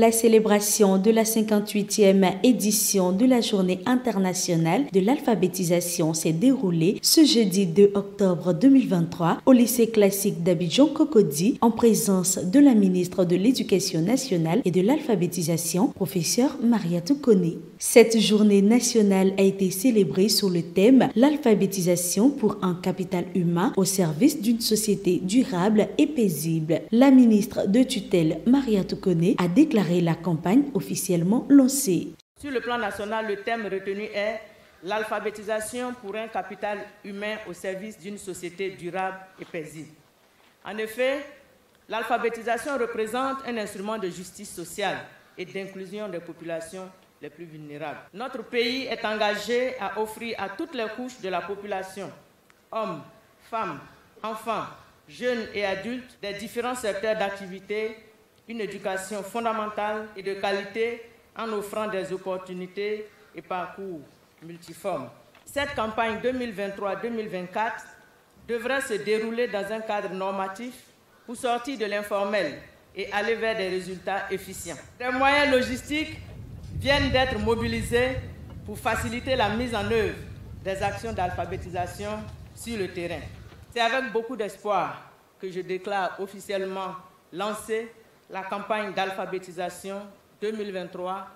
La célébration de la 58e édition de la Journée internationale de l'alphabétisation s'est déroulée ce jeudi 2 octobre 2023 au lycée classique d'Abidjan-Cocody en présence de la ministre de l'Éducation nationale et de l'alphabétisation, professeure Mariatou Koné. Cette journée nationale a été célébrée sous le thème « L'alphabétisation pour un capital humain au service d'une société durable et paisible ». La ministre de tutelle Mariatou Koné a déclaré la campagne officiellement lancée. Sur le plan national, le thème retenu est l'alphabétisation pour un capital humain au service d'une société durable et paisible. En effet, l'alphabétisation représente un instrument de justice sociale et d'inclusion des populations les plus vulnérables. Notre pays est engagé à offrir à toutes les couches de la population, hommes, femmes, enfants, jeunes et adultes, des différents secteurs d'activité, une éducation fondamentale et de qualité en offrant des opportunités et parcours multiformes. Cette campagne 2023-2024 devrait se dérouler dans un cadre normatif pour sortir de l'informel et aller vers des résultats efficients. Des moyens logistiques viennent d'être mobilisés pour faciliter la mise en œuvre des actions d'alphabétisation sur le terrain. C'est avec beaucoup d'espoir que je déclare officiellement lancée la campagne d'alphabétisation 2023-2024.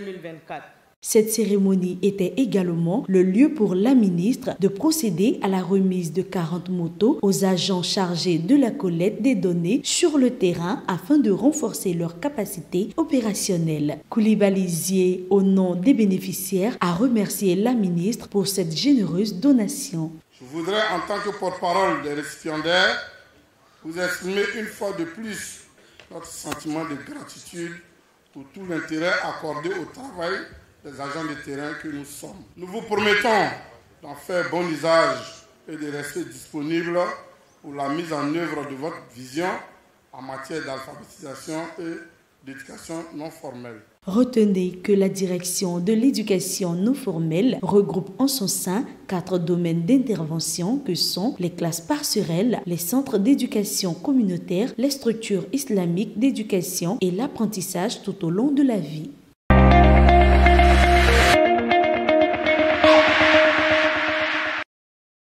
Cette cérémonie était également le lieu pour la ministre de procéder à la remise de 40 motos aux agents chargés de la collecte des données sur le terrain afin de renforcer leur capacité opérationnelle. Koulibaly, au nom des bénéficiaires, a remercié la ministre pour cette généreuse donation. Je voudrais, en tant que porte-parole des récipiendaires, vous exprimer une fois de plus notre sentiment de gratitude pour tout l'intérêt accordé au travail des agents de terrain que nous sommes. Nous vous promettons d'en faire bon usage et de rester disponibles pour la mise en œuvre de votre vision en matière d'alphabétisation et d'éducation non formelle. Retenez que la direction de l'éducation non formelle regroupe en son sein 4 domaines d'intervention que sont les classes passerelles, les centres d'éducation communautaire, les structures islamiques d'éducation et l'apprentissage tout au long de la vie.